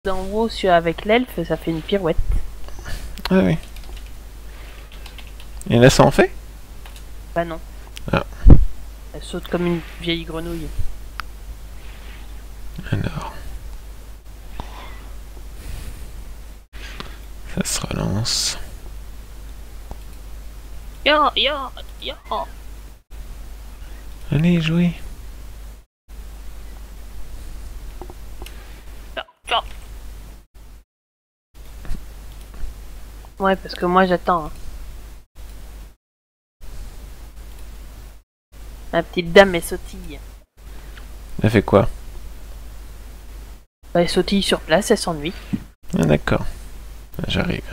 d'en haut avec l'elfe, ça fait une pirouette. Ah oui. Et là, ça en fait? Bah non. Ah. Elle saute comme une vieille grenouille. Alors. Ça se relance. Ya, ya, ya. Allez, jouez. Ya, ya. Ouais, parce que moi j'attends. Hein. La petite dame, elle sautille. Elle fait quoi? Bah, elle sautille sur place, elle s'ennuie. Ah, d'accord. J'arrive.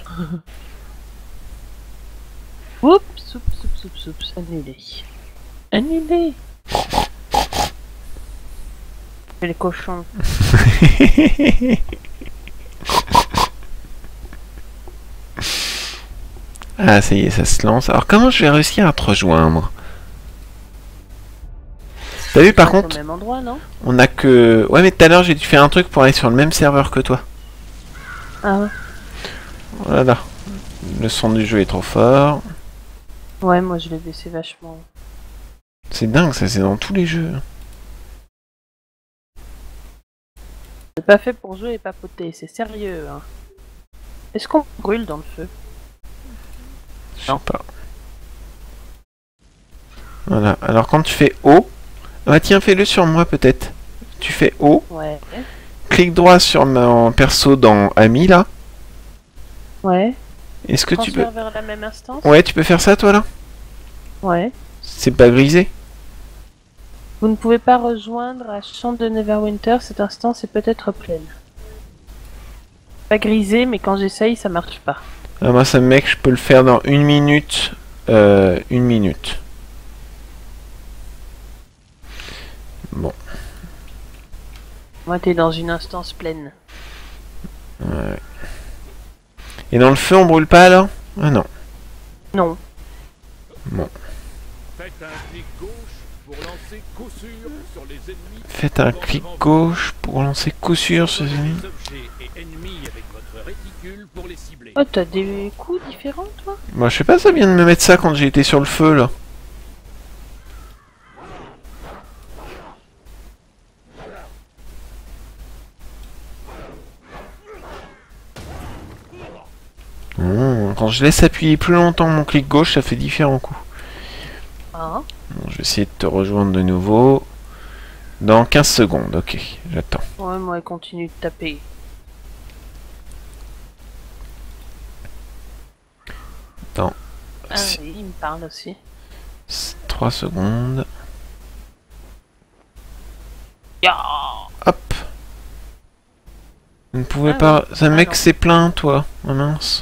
Oups, oups, oups, oups, oups, annulé. Annulé. C'est les cochons. Ah, ça y est, ça se lance. Alors, comment je vais réussir à te rejoindre? T'as vu, par contre, au même endroit, non? on a que... Ouais, mais tout à l'heure, j'ai dû faire un truc pour aller sur le même serveur que toi. Ah ouais. Voilà. Le son du jeu est trop fort. Ouais, moi je l'ai baissé vachement. C'est dingue, ça, c'est dans tous les jeux. C'est pas fait pour jouer et papoter, c'est sérieux. Hein. Est-ce qu'on brûle dans le feu? Je sais pas. Voilà. Alors, quand tu fais O... Ah, tiens, fais-le sur moi, peut-être. Tu fais O. Ouais. Clique droit sur mon perso dans Ami, là. Ouais. Est-ce que tu peux... Transfert vers la même instance? Ouais, tu peux faire ça, toi, là? Ouais. C'est pas grisé? Vous ne pouvez pas rejoindre à Champ de Neverwinter, cette instance est peut-être pleine. Pas grisé, mais quand j'essaye, ça marche pas. Ah, moi, ça me met que je peux le faire dans 1 minute. 1 minute. Bon. Moi, t'es dans une instance pleine. Ouais. Et dans le feu, on brûle pas, alors? Ah non. Non. Bon. Faites un clic gauche pour lancer coup sûr sur les ennemis. Faites un clic gauche pour lancer coup sûr sur les ennemis. Les objets et ennemis avec votre réticule pour les cibler. Oh, t'as des coups différents, toi? Moi, je sais pas, ça vient de me mettre ça quand j'ai été sur le feu, là. Quand je laisse appuyer plus longtemps mon clic gauche, ça fait différents coups. Ah. Bon, je vais essayer de te rejoindre de nouveau. Dans 15 secondes, ok, j'attends. Ouais, moi, elle continue de taper. Dans Ah oui, il me parle aussi. 3 secondes. Ya. Hop. Vous ne pouvez Ah pas... oui. Ça Ah mec, non. c'est plein, toi. Oh mince.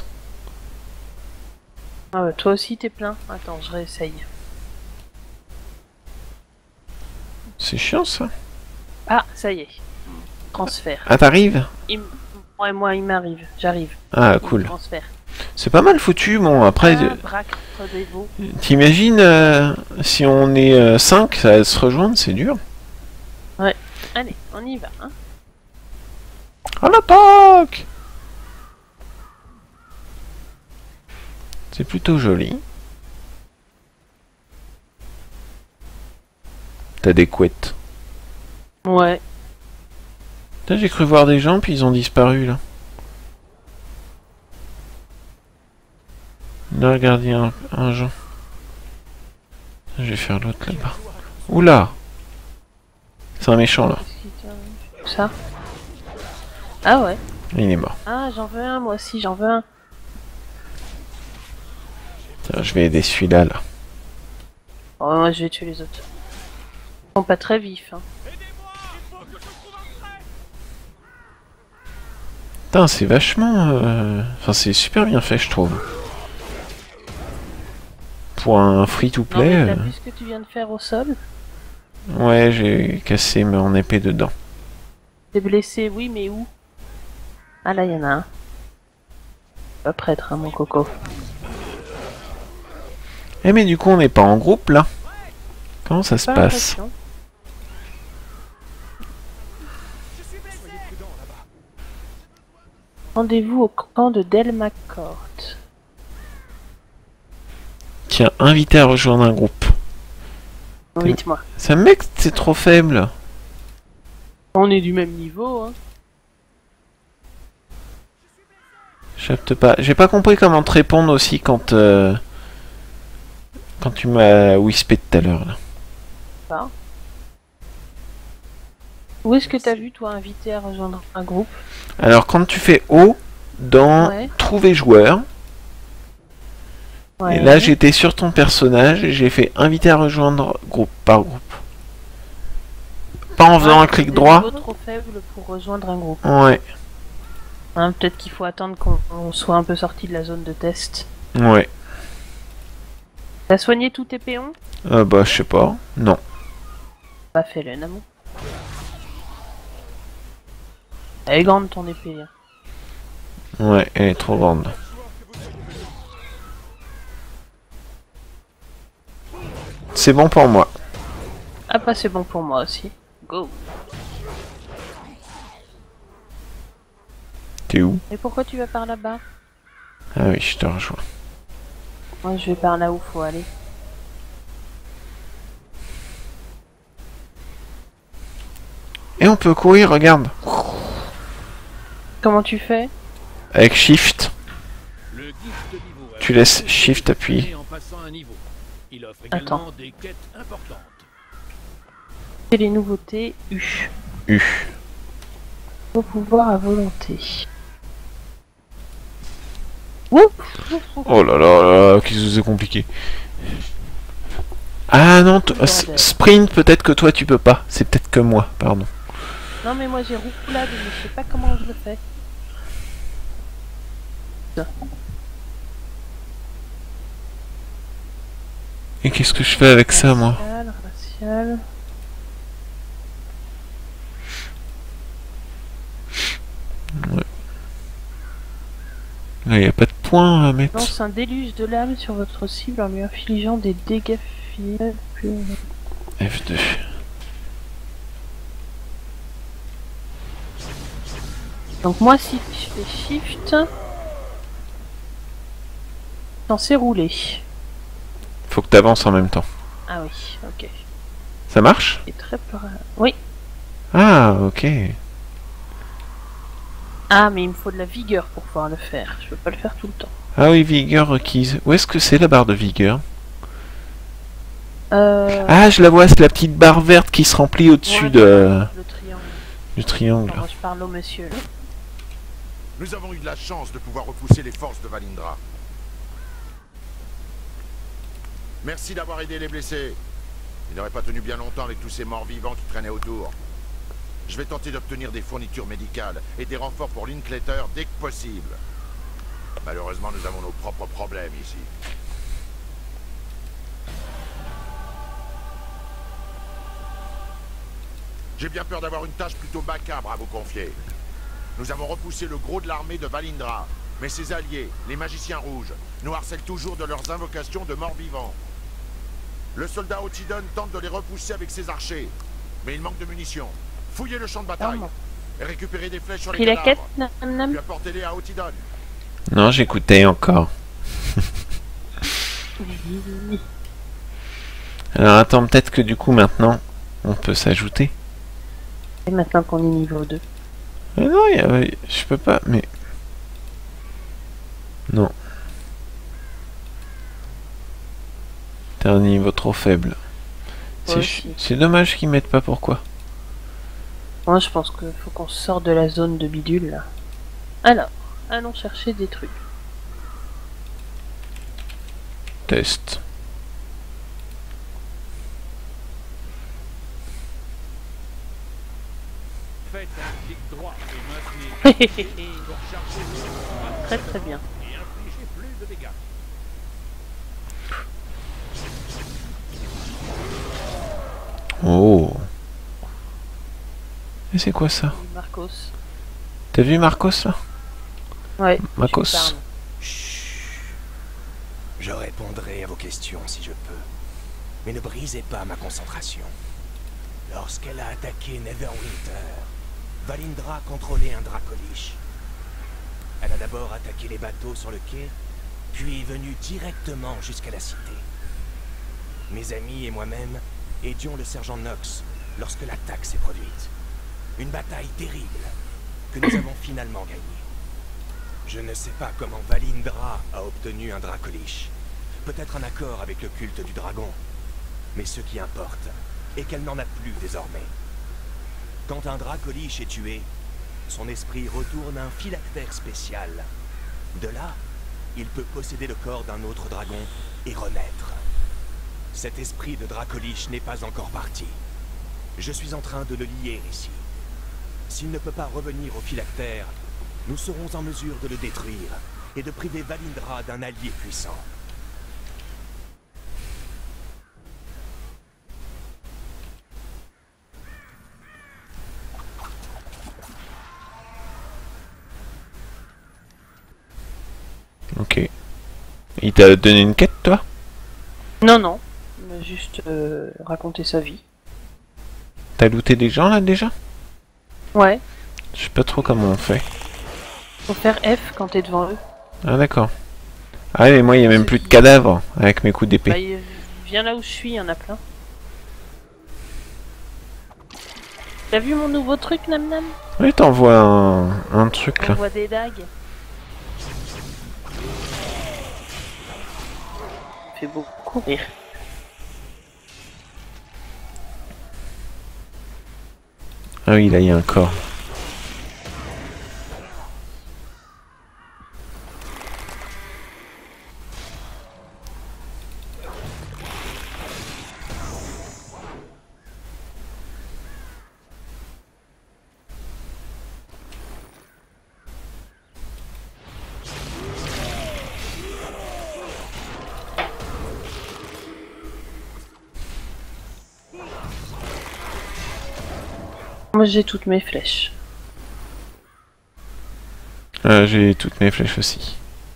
Ah bah, toi aussi, t'es plein. Attends, je réessaye. C'est chiant, ça. Ah, ça y est. Transfert. Ah, t'arrives? Ouais, moi, il m'arrive. J'arrive. Ah, cool. Transfert. C'est pas mal foutu, bon, après... Ah, Bractre des veaux. T'imagines, si on est 5, ça va se rejoindre, c'est dur. Ouais. Allez, on y va, hein. À l'attaque! C'est plutôt joli. T'as des couettes. Ouais. Putain, j'ai cru voir des gens, puis ils ont disparu, là. Là, regardez un gens. Je vais faire l'autre là-bas. Oula! C'est un méchant, là. Ça. Ah ouais. Il est mort. Ah, j'en veux un, moi aussi, j'en veux un. Tiens, je vais aider celui-là, là. Oh, moi, je vais tuer les autres. Ils sont pas très vifs, hein. Putain, c'est vachement... Enfin, c'est super bien fait, je trouve. Pour un Non, free-to-play... mais t'as vu ce que tu viens de faire au sol? Ouais, j'ai cassé mon épée dedans. T'es blessé, oui, mais où? Ah, là, il y en a un. Pas prêtre, hein, mon coco. Eh mais du coup, on n'est pas en groupe, là. Comment ça se Pas passe? l'impression. Rendez-vous au camp de Delmacourt. Tiens, invité à rejoindre un groupe. Invite-moi. Ça mec, c'est trop faible. On est du même niveau, hein. Je capte pas. J'ai pas compris comment te répondre aussi quand tu m'as whispé tout à l'heure là. Pas. Où est-ce que t'as vu, toi, invité à rejoindre un groupe? Alors quand tu fais O dans Ouais. trouver joueur, Ouais. et là j'étais sur ton personnage et j'ai fait inviter à rejoindre groupe par groupe. Pas en faisant un clic droit. Des niveaux trop faible pour rejoindre un groupe. Ouais. Hein, peut-être qu'il faut attendre qu'on soit un peu sorti de la zone de test. Ouais. T'as soigné tous tes péons? Bah je sais pas. Non. Pas fait le Namo. Elle est grande ton épée. Hein. Ouais, elle est trop grande. C'est bon pour moi. Ah bah c'est bon pour moi aussi. Go. T'es où? Et pourquoi tu vas par là-bas? Ah oui, je te rejoins. Moi je vais par là où faut aller. Et on peut courir, regarde. Comment tu fais? Avec Shift. Le guide de niveau Tu laisses Shift appuyé. en passant un niveau. Il offre Attends. également des quêtes importantes. C'est les nouveautés U. U. Faut pouvoir à volonté. Ouh. Oh là là là, qu'est-ce que c'est compliqué. Ah non, sprint, peut-être que toi tu peux pas. C'est peut-être que moi, pardon. Non mais moi j'ai roulade mais je sais pas comment je le fais. Et qu'est-ce que je fais avec ça, moi? Racial. Ouais. Là, y a pas de points à mettre. Lance un déluge de lame sur votre cible en lui infligeant des dégâts physiques. F2. Donc moi si je fais shift, censé rouler. Faut que t'avances en même temps. Ah oui, ok. Ça marche? C'est très oui. Ah, ok. Ah mais il me faut de la vigueur pour pouvoir le faire. Je peux pas le faire tout le temps. Ah oui, vigueur requise. Où est-ce que c'est la barre de vigueur? Ah, je la vois, c'est la petite barre verte qui se remplit au-dessus ouais, de... le triangle. du triangle. Alors, je parle au monsieur. Là. Nous avons eu de la chance de pouvoir repousser les forces de Valindra. Merci d'avoir aidé les blessés. Ils n'auraient pas tenu bien longtemps avec tous ces morts vivants qui traînaient autour. Je vais tenter d'obtenir des fournitures médicales et des renforts pour Linklater dès que possible. Malheureusement, nous avons nos propres problèmes ici. J'ai bien peur d'avoir une tâche plutôt macabre à vous confier. Nous avons repoussé le gros de l'armée de Valindra, mais ses alliés, les magiciens rouges, nous harcèlent toujours de leurs invocations de morts vivants. Le soldat Otidon tente de les repousser avec ses archers, mais il manque de munitions. Fouillez le champ de bataille et récupérez des flèches sur les Pris la quête, cadavres. nam nam. Puis apportez-les à Otidon. Non, j'écoutais encore. Alors attends, peut-être que du coup maintenant, on peut s'ajouter. Et maintenant qu'on est niveau 2. Mais non, je peux pas, mais... Non. T'as un niveau trop faible. C'est dommage qu'ils mettent pas pourquoi. Moi je pense qu'il faut qu'on sorte de la zone de bidule là. Alors, allons chercher des trucs. Test. Faites un clic droit et maintenez pour charger Très très bien. et infligez plus de dégâts. Oh. Et c'est quoi ça? Marcos. T'as vu Marcos là? Ouais. Marcos. tu parles. Chut. Je répondrai à vos questions si je peux. Mais ne brisez pas ma concentration. Lorsqu'elle a attaqué Neverwinter, Valindra contrôlait un Dracolich. d'abord attaqué les bateaux sur le quai, puis est venu directement jusqu'à la cité. Mes amis et moi-même aidions le sergent Knox lorsque l'attaque s'est produite. Une bataille terrible que nous avons finalement gagnée. Je ne sais pas comment Valindra a obtenu un Dracolich. Peut-être un accord avec le culte du dragon. Mais ce qui importe est qu'elle n'en a plus désormais. Quand un Dracolich est tué, son esprit retourne à un phylactère spécial. De là, il peut posséder le corps d'un autre dragon et renaître. Cet esprit de Dracolich n'est pas encore parti. Je suis en train de le lier ici. S'il ne peut pas revenir au phylactère, nous serons en mesure de le détruire et de priver Valindra d'un allié puissant. Ok. Il t'a donné une quête, toi? Non, non. Il m'a juste raconté sa vie. T'as looté des gens, là, déjà? Ouais. Je sais pas trop comment on fait. Faut faire F quand t'es devant eux. Ah, d'accord. Ah, mais moi, il y a même plus de cadavres avec mes coups d'épée. Bah, viens là où je suis, il y en a plein. T'as vu mon nouveau truc, Nam Nam? Oui, t'envoies un truc, On là. voit des dagues. Ça fait beaucoup rire. Ah oui, là, il y a un corps. Moi j'ai toutes mes flèches. J'ai toutes mes flèches aussi.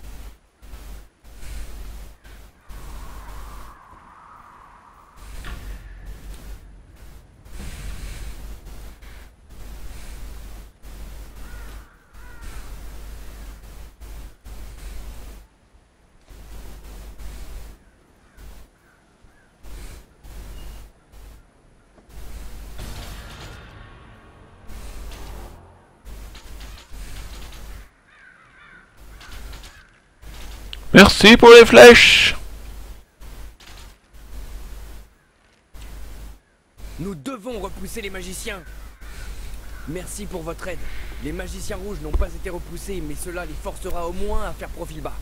Merci pour les flèches! Nous devons repousser les magiciens. Merci pour votre aide. Les magiciens rouges n'ont pas été repoussés, mais cela les forcera au moins à faire profil bas.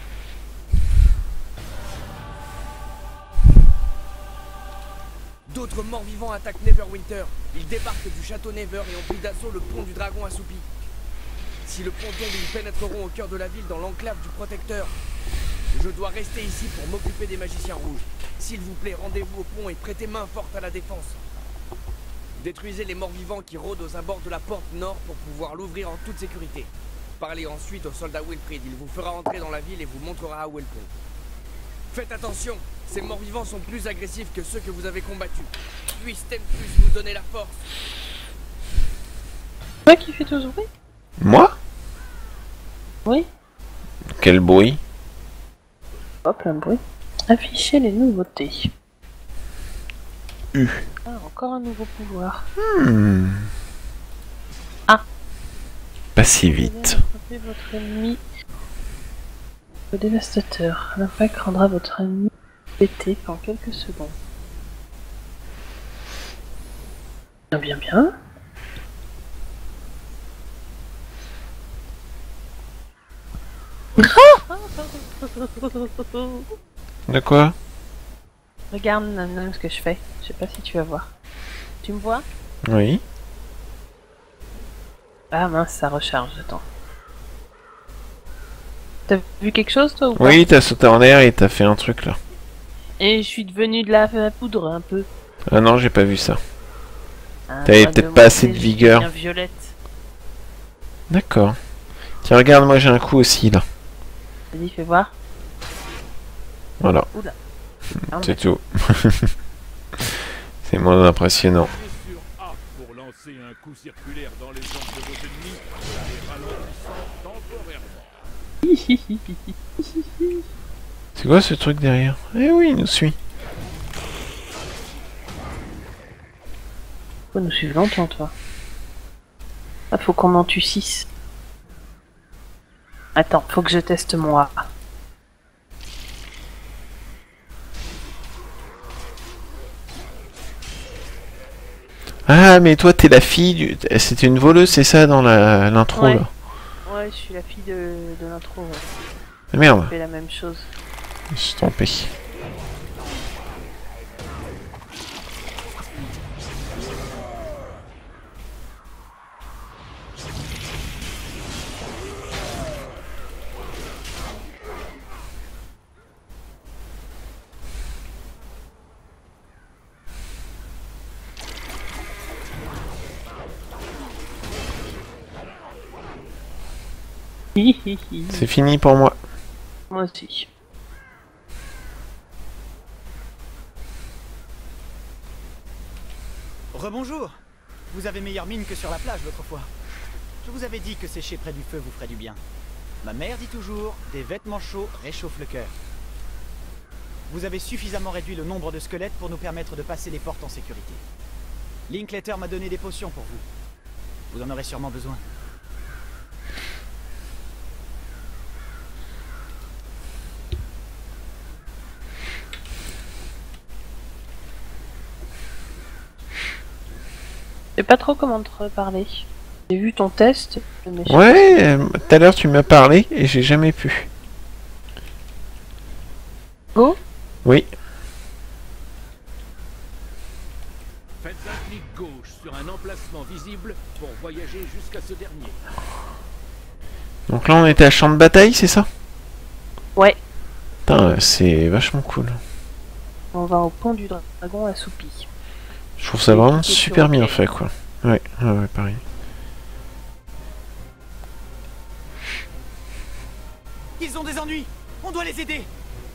D'autres morts-vivants attaquent Neverwinter. Ils débarquent du château Never et ont pris d'assaut le pont du dragon assoupi. Si le pont tombe, ils pénétreront au cœur de la ville dans l'enclave du protecteur. Je dois rester ici pour m'occuper des magiciens rouges. S'il vous plaît, rendez-vous au pont et prêtez main forte à la défense. Détruisez les morts-vivants qui rôdent aux abords de la porte nord pour pouvoir l'ouvrir en toute sécurité. Parlez ensuite au soldat Wilfrid, il vous fera entrer dans la ville et vous montrera où est le pont. Faites attention, ces morts-vivants sont plus agressifs que ceux que vous avez combattus. Puisse Tempus vous donner la force. Toi qui fais tout ce bruit? Moi? Oui. Quel bruit? Hop, plein de bruit. Afficher les nouveautés. U. Ah, encore un nouveau pouvoir. Ah. Pas si vite. Attrapez votre ennemi. Le dévastateur. L'impact rendra votre ennemi pété en quelques secondes. Bien, bien, bien. De quoi? Regarde Nam, ce que je fais. Je sais pas si tu vas voir. Tu me vois? Oui. Ah mince, ça recharge, attends. T'as vu quelque chose toi ou pas? Oui, t'as sauté en l'air et t'as fait un truc là. Et je suis devenu de la poudre un peu. Ah non, j'ai pas vu ça. Ah, T'avais moi, peut-être de pas mon assez de côté, je vigueur. deviens violette. D'accord. Tiens, regarde, moi j'ai un coup aussi là. Vas-y, fais voir. Voilà. Oula. C'est tout. C'est moins impressionnant. Appuyez sur A pour lancer un coup circulaire dans les jambes de vos ennemis, les ralentissant temporairement. C'est quoi ce truc derrière? Eh oui, il nous suit. Faut nous suivre longtemps, toi. Ah, faut qu'on en tue 6. Attends, faut que je teste mon A. Ah, mais toi, t'es la fille du... C'était une voleuse, c'est ça, dans l'intro, Ouais. là? Ouais, je suis la fille de l'intro. Ouais. Ah, merde, Je fais la même chose. je me suis trompé. C'est fini pour moi. Moi aussi. Rebonjour. Vous avez meilleure mine que sur la plage l'autre fois. Je vous avais dit que sécher près du feu vous ferait du bien. Ma mère dit toujours, des vêtements chauds réchauffent le cœur. Vous avez suffisamment réduit le nombre de squelettes pour nous permettre de passer les portes en sécurité. Linklater m'a donné des potions pour vous. Vous en aurez sûrement besoin. Je sais pas trop comment te reparler. J'ai vu ton test, mais je sais Ouais, tout à l'heure, tu m'as parlé et j'ai jamais pu. Go. Oui. Faites un clic gauche sur un emplacement visible pour voyager jusqu'à ce dernier. Donc là, on était à champ de bataille, c'est ça? Ouais. Putain, c'est vachement cool. On va au pont du dragon assoupi. Je trouve ça vraiment super bien fait, quoi. Ouais, ouais, pareil. Ils ont des ennuis. On doit les aider.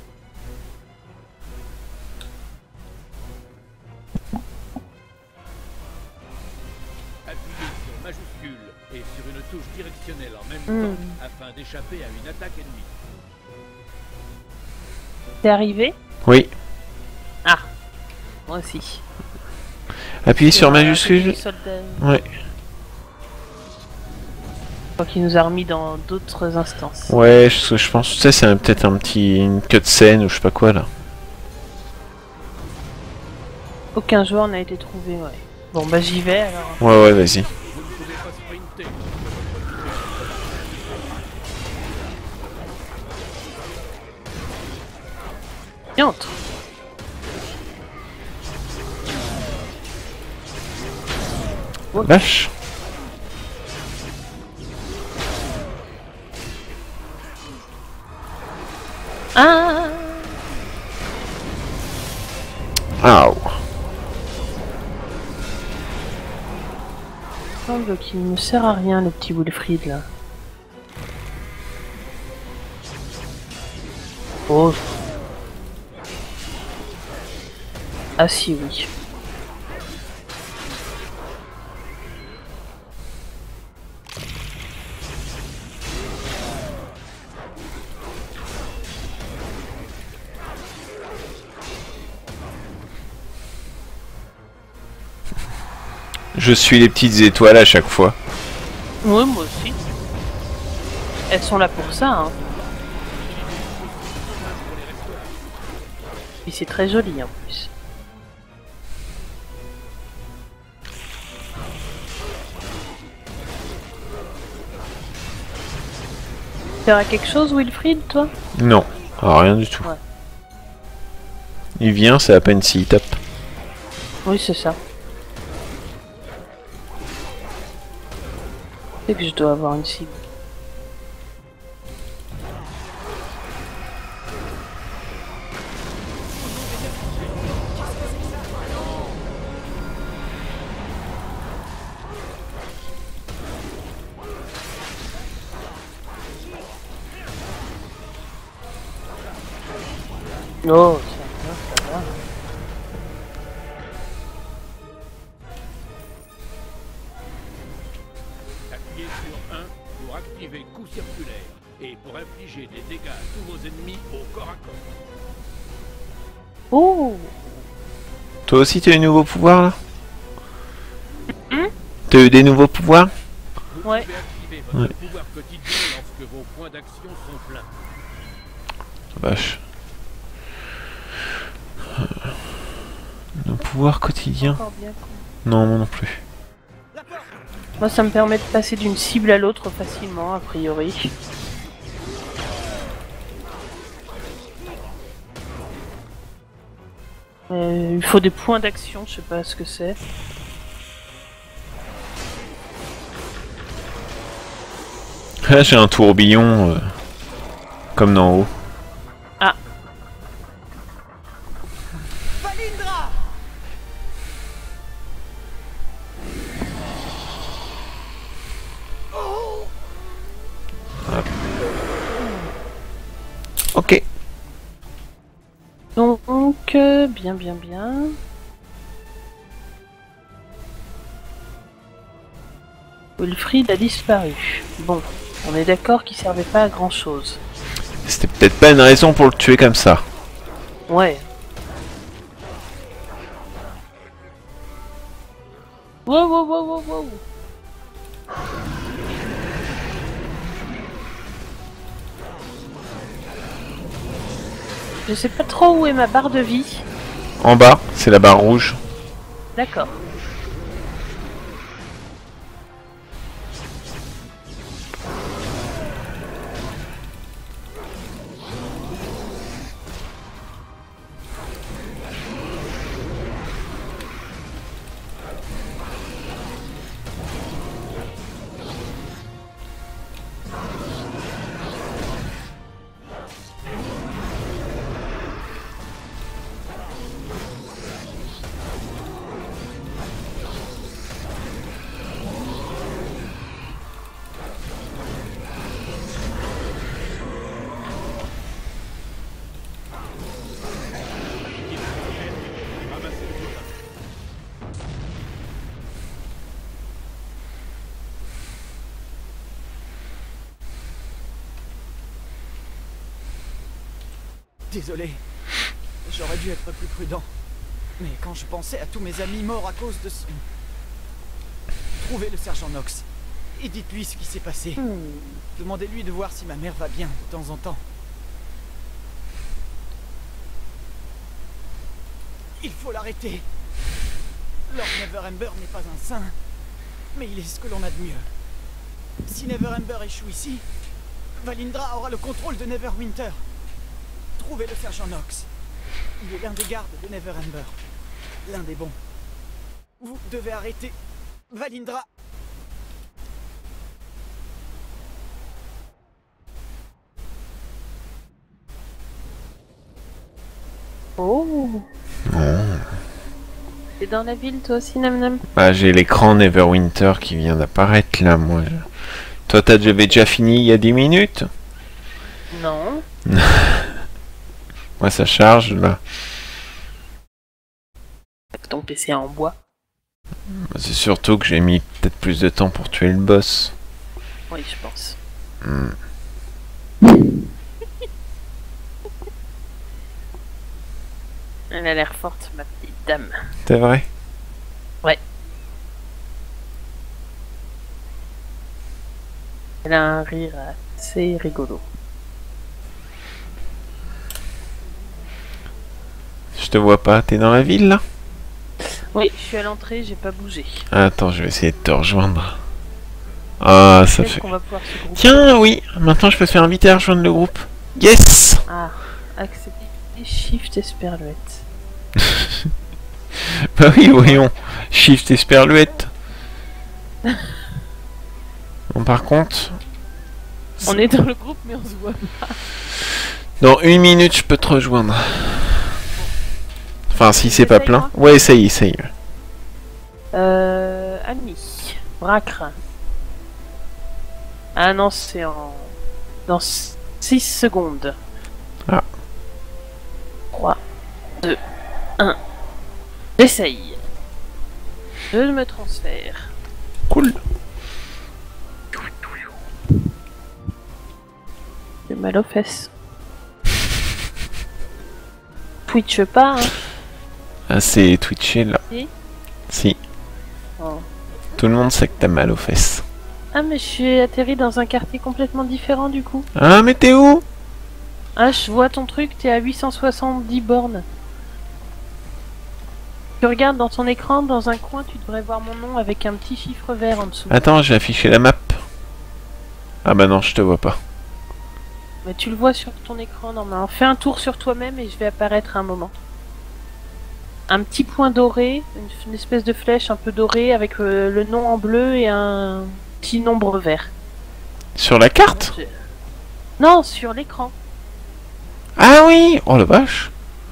Appuyez sur majuscule et sur une touche directionnelle en même Hmm. temps afin d'échapper à une attaque ennemie. T'es arrivé? Oui. Ah. Moi aussi. Appuyez sur Les majuscule. soldats. Ouais. Je crois qu'il nous a remis dans d'autres instances. Ouais, je pense que ça, c'est peut-être une cutscene ou je sais pas quoi, là. Aucun joueur n'a été trouvé, ouais. Bon bah j'y vais alors. Ouais, ouais, vas-y. Vous ne pouvez pas sprinter. Et entre. Vache. Ah. Aouh. Il semble qu'il ne sert à rien le petit Wilfried là. Oh. Ah si oui. Je suis les petites étoiles à chaque fois. Ouais, moi aussi. Elles sont là pour ça, hein. Et c'est très joli en plus. T'auras quelque chose, Wilfried, toi? Non. Ah, rien du tout. Ouais. Il vient, c'est à peine s'il tape. Oui, c'est ça. C'est que je dois avoir une cible. Oh, ça va. Appuyez sur 1 pour activer coup circulaire et pour infliger des dégâts à tous vos ennemis au corps à corps. Oh. Toi aussi, tu as des nouveaux pouvoirs là? T'as eu des nouveaux pouvoirs? Vous Ouais. pouvez activer votre pouvoir quotidien lorsque vos points d'action sont pleins. Vache. Nos pouvoirs quotidiens? Encore bien. Non, moi non plus. Moi, ça me permet de passer d'une cible à l'autre facilement, a priori. Il faut des points d'action, je sais pas ce que c'est. Là, j'ai un tourbillon comme d'en haut. Ah, Valindra! Ok. donc, bien. Wilfried a disparu. Bon, on est d'accord qu'il servait pas à grand chose. C'était peut-être pas une raison pour le tuer comme ça. Ouais. Wow. Je sais pas trop où est ma barre de vie. En bas, c'est la barre rouge. D'accord. Désolé, j'aurais dû être plus prudent. Mais quand je pensais à tous mes amis morts à cause de ce... Trouvez le sergent Knox et dites-lui ce qui s'est passé. Demandez-lui de voir si ma mère va bien de temps en temps. Il faut l'arrêter. Lord Neverember n'est pas un saint, mais il est ce que l'on a de mieux. Si Neverember échoue ici, Valindra aura le contrôle de Neverwinter. Trouvez le sergent Knox. Il est l'un des gardes de Neverember. L'un des bons. Vous devez arrêter Valindra. Oh. T'es dans la ville toi aussi, Nam? Bah, j'ai l'écran Neverwinter qui vient d'apparaître là, moi. Toi, j'avais déjà fini il y a 10 minutes? Non. Moi, ça charge là. Ton PC en bois. C'est surtout que j'ai mis peut-être plus de temps pour tuer le boss. Oui, je pense. Elle a l'air forte, ma petite dame. C'est vrai? Ouais. Elle a un rire assez rigolo. Je te vois pas, t'es dans la ville là? Oui, je suis à l'entrée, j'ai pas bougé. Attends, je vais essayer de te rejoindre. Ah, ça Peut-être fait... qu'on va pouvoir se grouper. Tiens, oui, maintenant je peux te faire inviter à rejoindre le groupe. Yes! Ah, accepter Shift Esperluette. Bah oui, voyons. Shift Esperluette. Bon, par contre... On est dans le groupe, mais on se voit pas. Dans 1 minute, je peux te rejoindre. Enfin, si c'est pas Essaye, plein. moi. Ouais, essaye. Annie. Bracre. Ah non, c'est en... Dans 6 secondes. Ah. 3, 2, 1. J'essaye. Je me transfère. Cool. J'ai mal aux fesses. Twitch pas, hein. Ah, c'est twitché là. Si. Si. Oh. Tout le monde sait que t'as mal aux fesses. Ah, mais je suis atterri dans un quartier complètement différent du coup. Ah, mais t'es où? Ah, je vois ton truc, t'es à 870 bornes. Tu regardes dans ton écran, dans un coin, tu devrais voir mon nom avec un petit chiffre vert en dessous. Attends, j'ai affiché la map. Ah bah non, je te vois pas. Mais tu le vois sur ton écran normalement. Fais un tour sur toi-même et je vais apparaître à un moment. Un petit point doré, une espèce de flèche un peu dorée avec le nom en bleu et un petit nombre vert. Sur la carte? Non, sur l'écran. Ah oui! Oh la vache!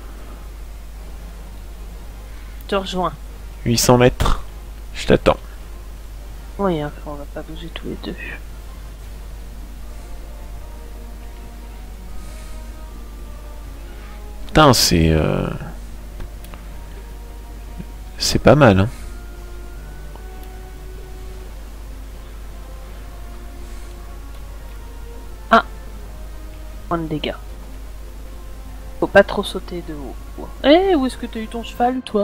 Je te rejoins. 800 mètres. Je t'attends. Oui, hein, on va pas bouger tous les deux. Putain, c'est pas mal, hein. Point de dégâts. Faut pas trop sauter de haut. Eh, où est-ce que t'as eu ton cheval, toi?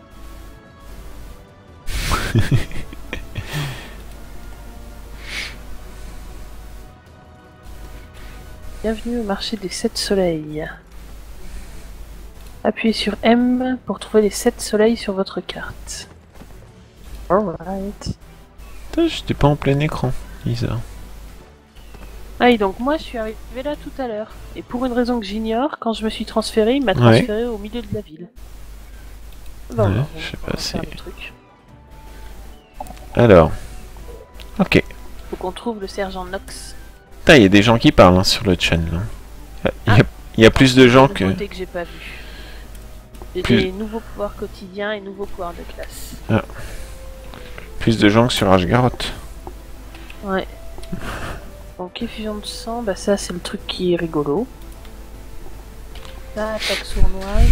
Bienvenue au marché des 7 soleils. Appuyez sur M pour trouver les 7 soleils sur votre carte. Alright. Putain, j'étais pas en plein écran, Lisa. Ah, et donc moi je suis arrivé là tout à l'heure. Et pour une raison que j'ignore, quand je me suis transféré, il m'a transféré au milieu de la ville. Bon, Ouais, bon, je sais on pas, va faire c'est... le truc. Alors. Ok. Faut qu'on trouve le sergent Knox. Putain, il y a des gens qui parlent hein, sur le channel. Hein. Il y a plus de gens que... Que j'ai pas vu. J'ai Plus- des nouveaux pouvoirs quotidiens et nouveaux pouvoirs de classe. Plus de gens que sur Ashgaroth. Ouais. Donc effusion de sang, bah ça c'est le truc qui est rigolo. Ça, attaque sournoise.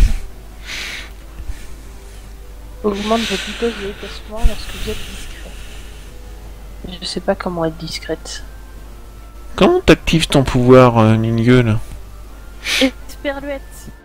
Augmente votre vitesse de déplacement lorsque vous êtes discret. Je sais pas comment être discrète. Comment t'actives ton pouvoir, Ningue, là? Esperluette.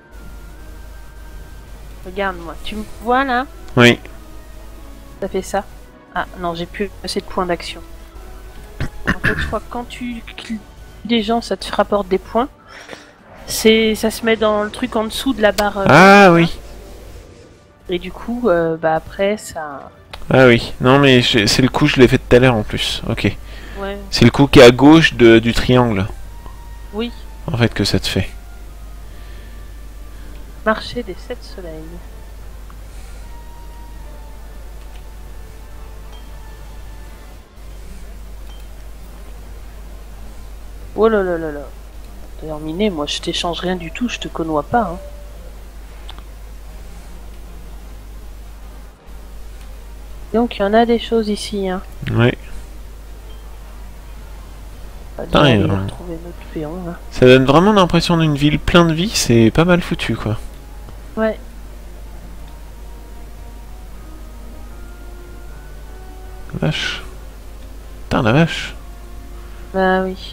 Regarde-moi, tu me vois là? Oui. Ça fait ça. Ah non, j'ai plus assez de points d'action. En fait, je crois que quand tu cliques des gens, ça te rapporte des points. Ça se met dans le truc en dessous de la barre. Ah oui. Et du coup, bah après, ça... Ah oui. Non mais c'est le coup, je l'ai fait tout à l'heure en plus. Ok. Ouais, C'est le coup qui est à gauche du triangle. oui. En fait, que ça te fait. Marché des 7 soleils. Oh là là là là. Terminé, moi je t'échange rien du tout, je te connois pas. Hein. Donc il y en a des choses ici. Hein. Ouais. Pas Putain, aller et, retrouver notre péon. Hein. Ça donne vraiment l'impression d'une ville pleine de vie, c'est pas mal foutu quoi. Ouais. Vache. Putain la vache. Bah oui.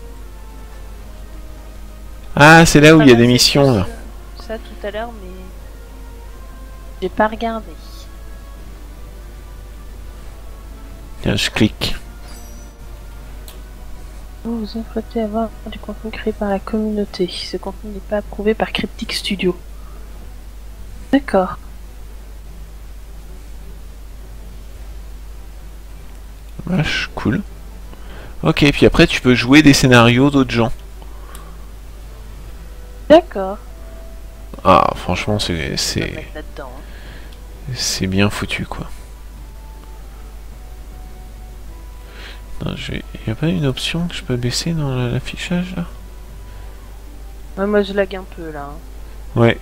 Ah, c'est là où il y a Ah, des c'est missions plus, là. Ça tout à l'heure, mais j'ai pas regardé. Tiens, je clique. Vous vous souhaitez avoir du contenu créé par la communauté. Ce contenu n'est pas approuvé par Cryptic Studio. D'accord. Vache, cool. Ok, puis après tu peux jouer des scénarios d'autres gens. D'accord. Ah, franchement, Je vais me mettre là-dedans. Hein. c'est bien foutu quoi. Y a pas une option que je peux baisser dans l'affichage là? Ouais, moi je lag un peu là. Hein. Ouais.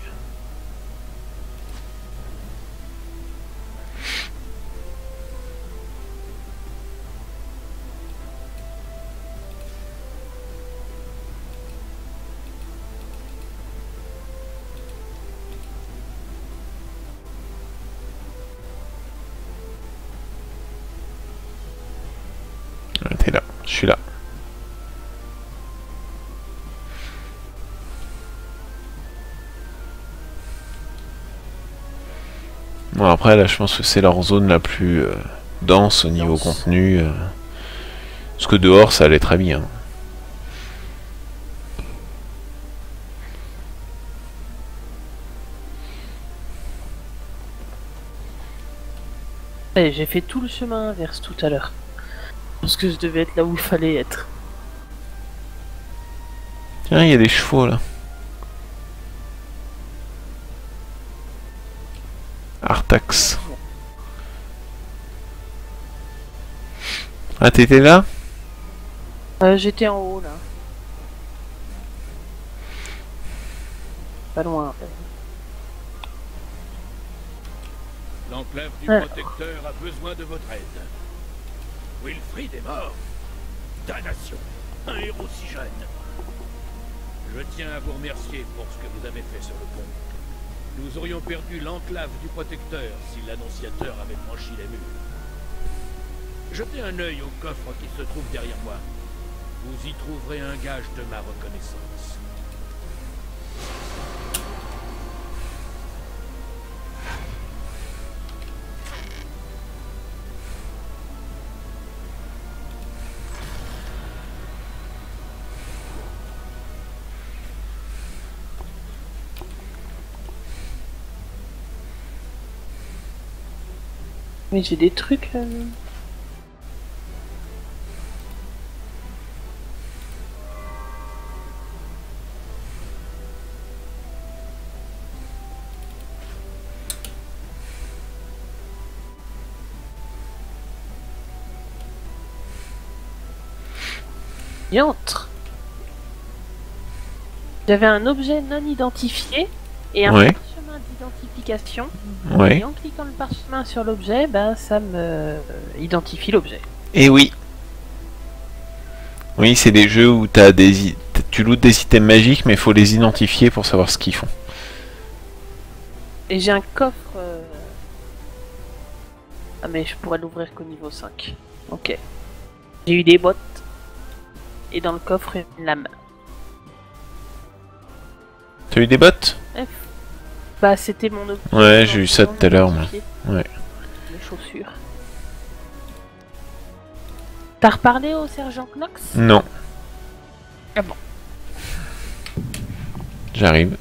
T'es là, je suis là. Bon après là je pense que c'est leur zone la plus dense au niveau contenu. Parce que dehors ça allait très bien. Ouais, j'ai fait tout le chemin inverse tout à l'heure. Parce que je devais être là où il fallait être. Tiens, il y a des chevaux là. Artax. Ah, t'étais là? J'étais en haut là. Pas loin. L'enclave du Ah. protecteur a besoin de votre aide. Wilfrid est mort. Damnation. Un héros si jeune. Je tiens à vous remercier pour ce que vous avez fait sur le pont. Nous aurions perdu l'enclave du protecteur si l'annonciateur avait franchi les murs. Jetez un œil au coffre qui se trouve derrière moi. Vous y trouverez un gage de ma reconnaissance. Mais j'ai des trucs. Yantre. J'avais un objet non identifié et un Ouais. parchemin d'identification. Ouais. Et en cliquant le parchemin sur l'objet, ben ça me identifie l'objet. Et oui. Oui, c'est des jeux où tu lootes des items magiques, mais il faut les identifier pour savoir ce qu'ils font. Et j'ai un coffre. Ah mais je pourrais l'ouvrir qu'au niveau 5. Ok. J'ai eu des bottes. Et dans le coffre, une lame. T'as eu des bottes? Bah c'était mon objet. Ouais, j'ai eu ça tout à l'heure, moi. Ouais. Les chaussures. T'as reparlé au sergent Knox? Non. Ah bon. J'arrive.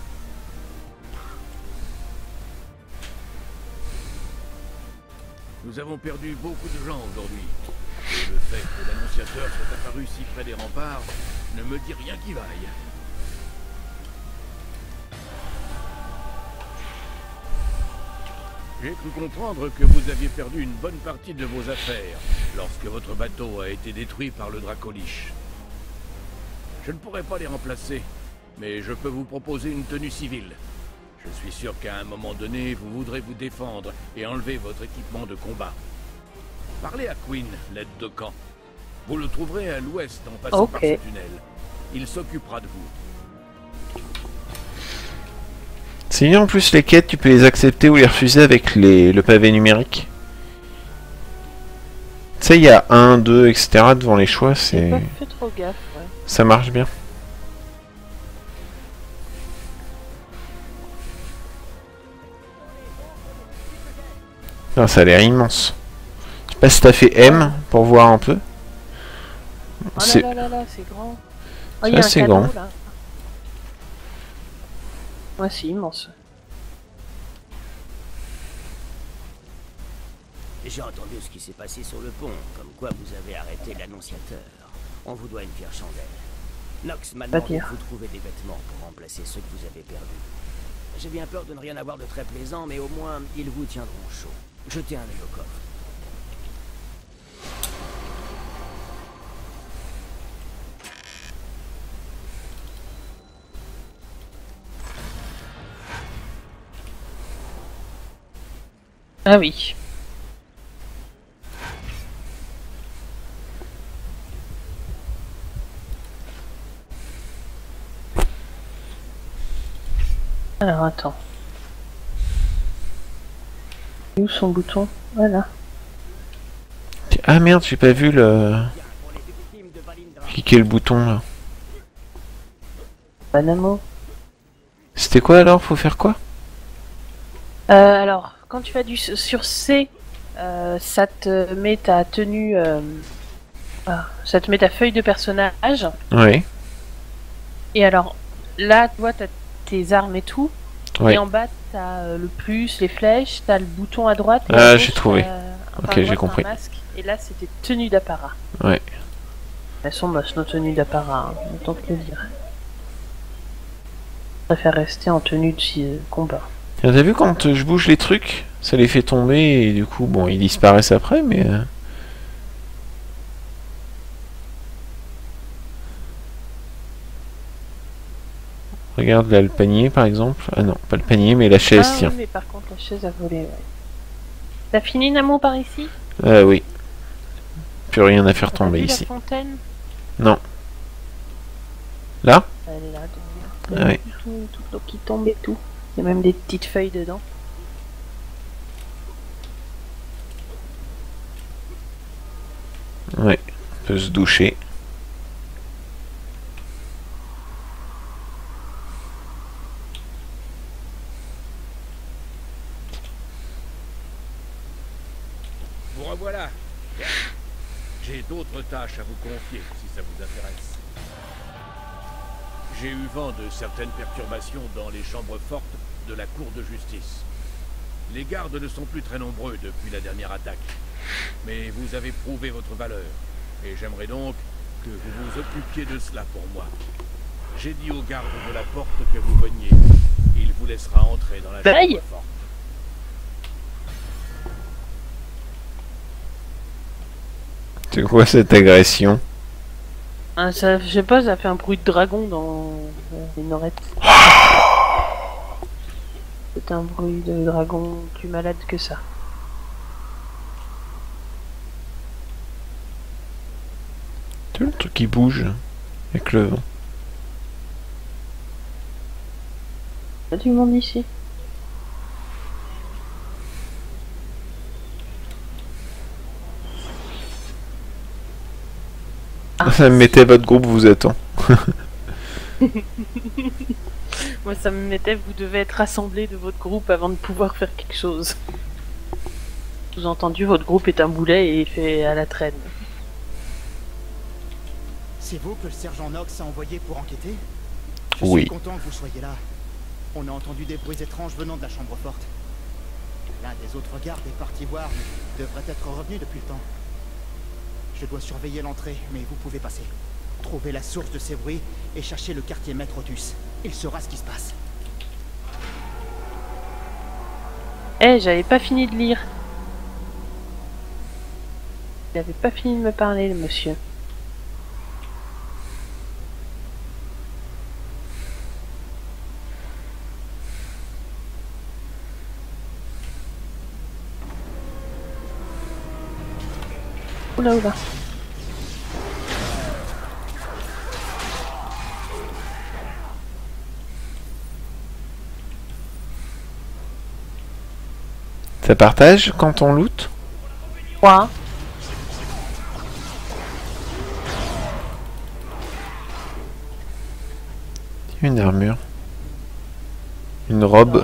Nous avons perdu beaucoup de gens aujourd'hui. Et le fait que l'annonciateur soit apparu si près des remparts ne me dit rien qui vaille. J'ai cru comprendre que vous aviez perdu une bonne partie de vos affaires lorsque votre bateau a été détruit par le Dracolich. Je ne pourrai pas les remplacer, mais je peux vous proposer une tenue civile. Je suis sûr qu'à un moment donné, vous voudrez vous défendre et enlever votre équipement de combat. Parlez à Quinn, l'aide de camp. Vous le trouverez à l'ouest en passant par ce tunnel. Il s'occupera de vous. C'est bien en plus les quêtes, tu peux les accepter ou les refuser avec le pavé numérique. Tu sais, il y a 1, 2, etc. devant les choix, J'ai c'est... pas fait trop gaffe, ouais. Ça marche bien. Non, ça a l'air immense. Je sais pas si t'as fait M pour voir un peu. Oh C'est- là là là, c'est grand. Oh, C'est il y a un assez cadeau, grand. là. Ouais, c'est immense. J'ai entendu ce qui s'est passé sur le pont, comme quoi vous avez arrêté l'annonciateur. On vous doit une fière chandelle. Nox m'a demandé de C'est-à-dire vous trouver des vêtements pour remplacer ceux que vous avez perdus. J'ai bien peur de ne rien avoir de très plaisant, mais au moins, ils vous tiendront chaud. Jetez un œil au coffre. Ah oui. Alors attends. Où son bouton? Voilà. Ah merde, j'ai pas vu le... Cliquer le bouton là. Banamo. C'était quoi alors? Faut faire quoi? Alors, quand tu fais du sur C, ça te met ta tenue, ça te met ta feuille de personnage. Oui. Et alors là, tu vois, t'as tes armes et tout. Oui. Et en bas, t'as le plus, les flèches, t'as le bouton à droite. Et Ah, à gauche, j'ai trouvé. enfin, Ok, à j'ai droite, compris. t'as un masque. Et là, c'était tenue d'apparat. Ouais. Elles sont moches, nos tenues d'apparat, hein, autant te le dire. Je préfère rester en tenue de combat. T'as vu quand je bouge les trucs, ça les fait tomber et du coup, bon, ils disparaissent après, mais... Regarde là le panier par exemple. Ah non, pas le panier, mais la chaise, tiens. Oui, mais par contre, la chaise a volé, ouais. T'as fini, Namo, par ici? Oui. Plus rien à faire tomber T'as vu ici. la fontaine? Non. Là? Elle est là, Ah oui. tout l'eau qui tombe et tout. Il y a même des petites feuilles dedans. Ouais. On peut se doucher. Vous revoilà. J'ai d'autres tâches à vous confier, si ça vous intéresse. J'ai eu vent de certaines perturbations dans les chambres fortes de la Cour de justice. Les gardes ne sont plus très nombreux depuis la dernière attaque. Mais vous avez prouvé votre valeur. Et j'aimerais donc que vous vous occupiez de cela pour moi. J'ai dit aux gardes de la porte que vous veniez. Il vous laissera entrer dans la Aïe. chambre forte. C'est quoi cette agression? Ah, ça, je sais pas, ça fait un bruit de dragon dans les norettes. C'est un bruit de dragon plus malade que ça. Tu vois le truc qui bouge avec le vent. Il y a du monde ici. Ça me mettait votre groupe vous attend. Moi, ça me mettait, vous devez être rassemblés de votre groupe avant de pouvoir faire quelque chose. Sous-entendu, votre groupe est un boulet et fait à la traîne. C'est vous que le sergent Knox a envoyé pour enquêter? Oui. Je suis content que vous soyez là. On a entendu des bruits étranges venant de la chambre forte. L'un des autres gardes est parti voir, mais devrait être revenu depuis le temps. Je dois surveiller l'entrée, mais vous pouvez passer. Trouvez la source de ces bruits et cherchez le quartier maître Otus. Il saura ce qui se passe. Eh, j'avais pas fini de lire. Il avait pas fini de me parler, le monsieur. Oula, oula. Ça partage quand on loot? 3. Une armure. Une robe.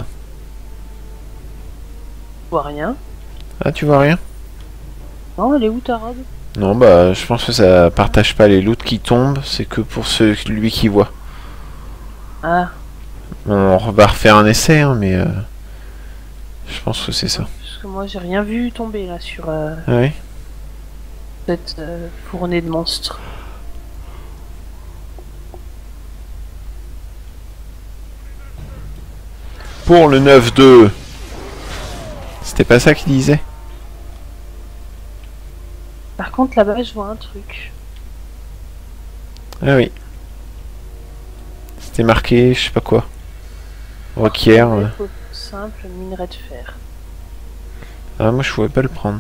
Je vois rien. Ah, tu vois rien? Non, elle est où ta robe? Non, bah, je pense que ça partage pas les loots qui tombent, c'est que pour celui qui voit. Ah, On va refaire un essai, hein, mais je pense que c'est ça. parce que moi j'ai rien vu tomber là sur Ah oui. cette fournée de monstres. Pour le 9-2. C'était pas ça qu'il disait? Par contre là-bas je vois un truc. Ah oui. C'était marqué, je sais pas quoi. Requiert. Simple minerai de fer. Ah, moi je pouvais pas le prendre.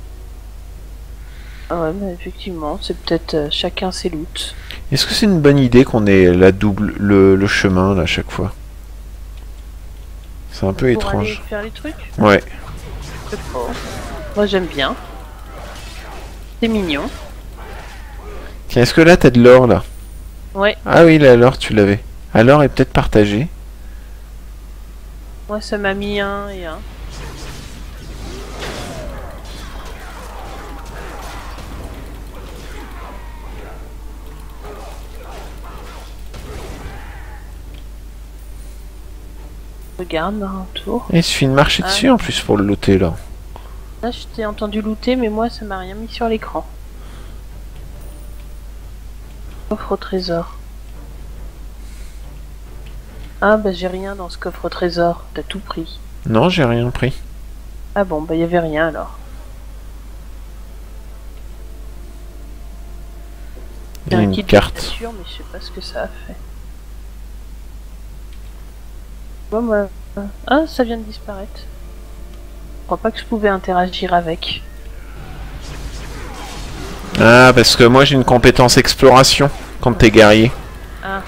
Ah ouais, mais effectivement, c'est peut-être chacun ses loots. Est-ce que c'est une bonne idée qu'on ait la double, le chemin là à chaque fois? C'est un peu Pour aller étrange. faire les trucs. Ouais. Je sais pas. Moi j'aime bien. C'est mignon. Tiens, est-ce que là t'as de l'or là? Ouais, Ah oui, là l'or tu l'avais. Alors est peut-être partagé. moi ça m'a mis un et un. Regarde un tour. Et il suffit de marcher dessus en plus pour le looter là. Là, je t'ai entendu looter, mais moi, ça m'a rien mis sur l'écran. Coffre au trésor. Ah, bah j'ai rien dans ce coffre au trésor. T'as tout pris. Non, j'ai rien pris. Ah bon, bah y avait rien alors. Il y a un une kit de carte. signature, mais je sais pas ce que ça a fait. Bon, bah... Ah, ça vient de disparaître. Je crois pas que je pouvais interagir avec. Ah, parce que moi j'ai une compétence exploration quand t'es guerrier. Ah.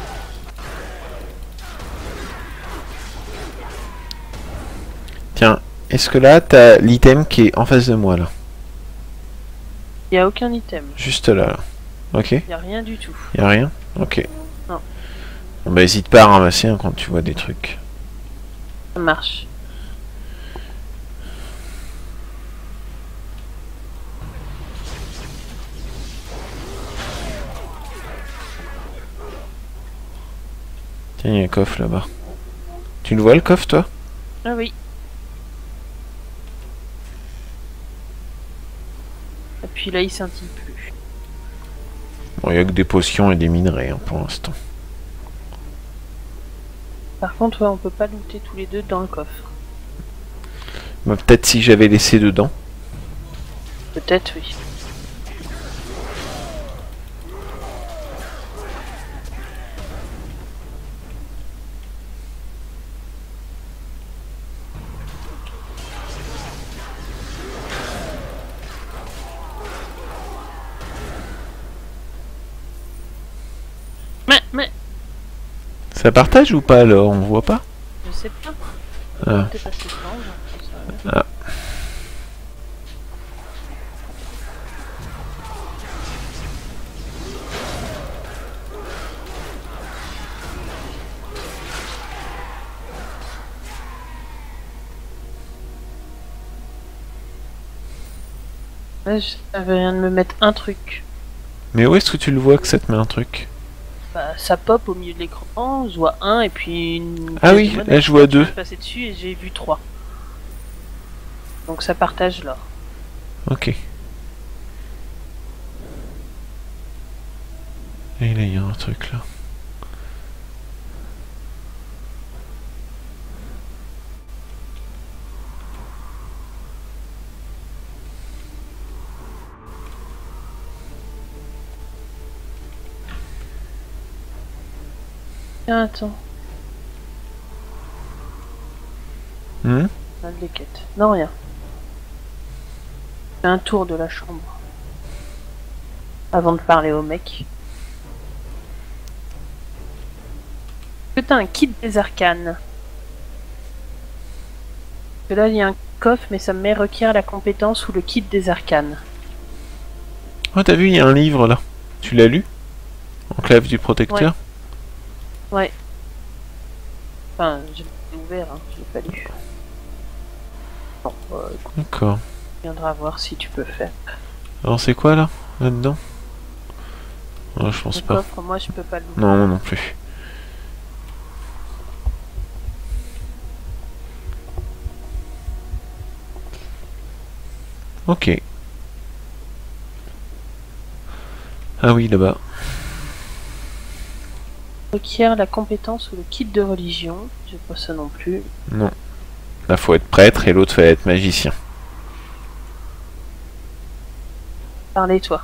Tiens, est-ce que là t'as l'item qui est en face de moi là? Y a aucun item. Juste là, là. Ok. Y a rien du tout. Y a rien? Ok. Non. Bon bah hésite pas à ramasser hein, quand tu vois des trucs. Ça marche. Tiens, il y a un coffre là-bas. Tu le vois le coffre toi? Ah oui. Et puis là, il scintille plus. Bon, il y a que des potions et des minerais hein, pour l'instant. Par contre, ouais, on peut pas looter tous les deux dans le coffre. Bah, peut-être si j'avais laissé dedans. Peut-être, oui. Mais... Ça partage ou pas alors? On voit pas? Je sais pas. Ah. T'es passé devant, genre, ça. Ah. Ouais, j'avais rien de me mettre un truc. Mais où est-ce que tu le vois que ça te met un truc? Bah, ça pop au milieu de l'écran, je vois un et puis une... Ah oui, là je vois deux. Je suis passé dessus et j'ai vu 3. Donc ça partage là. Ok. Et là il y a un truc là. Tiens, attends. Hmm? Pas de les quêtes. Non, rien. Fais un tour de la chambre. Avant de parler au mec. Est-ce que t'as un kit des arcanes? Parce que là, il y a un coffre, mais ça me met requiert la compétence ou le kit des arcanes. Oh t'as vu, il y a un livre là. Tu l'as lu? Enclave du protecteur? Ouais. Enfin, j'ai ouvert, hein, je l'ai pas lu. Bon, écoute, D'accord. tu viendras voir si tu peux faire. Alors c'est quoi là? Là-dedans? Oh, je pense Le pas. coffre, moi je peux pas l'ouvrir. Non, moi non plus. Ok. Ah oui, là-bas. Requiert la compétence ou le kit de religion. J'ai pas ça non plus. Non. Là, faut être prêtre et l'autre, faut être magicien. Parlez-toi.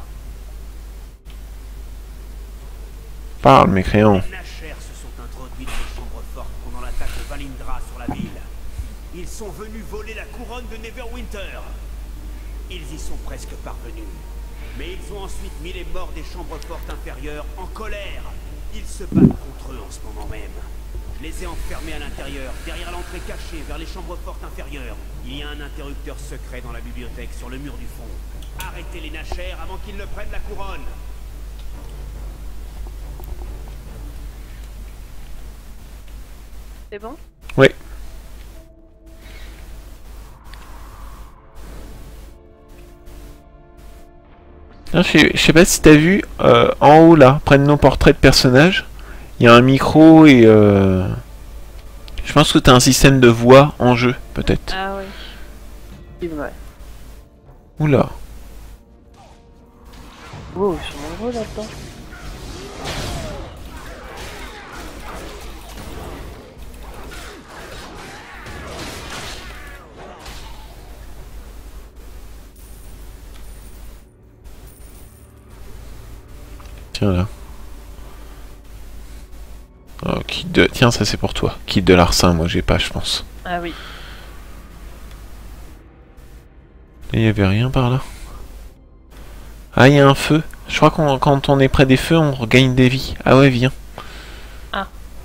Parle, mécréant. Les Nashers se sont introduits dans les chambres fortes pendant l'attaque de Valindra sur la ville. Ils sont venus voler la couronne de Neverwinter. Ils y sont presque parvenus. Mais ils ont ensuite mis les morts des chambres fortes inférieures en colère. Ils se battent contre eux en ce moment même. Je les ai enfermés à l'intérieur, derrière l'entrée cachée, vers les chambres fortes inférieures. Il y a un interrupteur secret dans la bibliothèque, sur le mur du fond. Arrêtez les Nashers avant qu'ils ne prennent la couronne. C'est bon? Oui. Non, je sais pas si t'as vu, en haut là, près de nos portraits de personnages, il y a un micro et Je pense que t'as un système de voix en jeu, peut-être. Ah oui. C'est vrai. Oula. Oh, ils sont nombreux là-dedans. Tiens là. Oh, kit de... Tiens, ça c'est pour toi. Kit de larcin, moi j'ai pas, je pense. Ah oui. Et il y avait rien par là. Ah, il y a un feu. Je crois qu'on quand on est près des feux, on regagne des vies. Ah ouais, viens. Ah.